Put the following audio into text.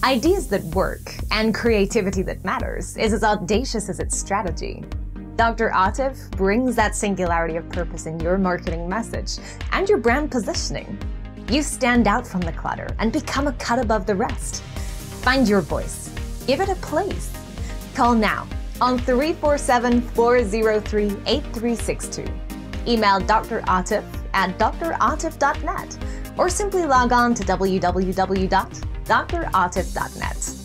Ideas that work and creativity that matters is as audacious as its strategy. Dr. Atif brings that singularity of purpose in your marketing message and your brand positioning. You stand out from the clutter and become a cut above the rest. Find your voice. Give it a place. Call now on 347-403-8362. Email Dr. Atif at dratif.net or simply log on to www.dratif.net.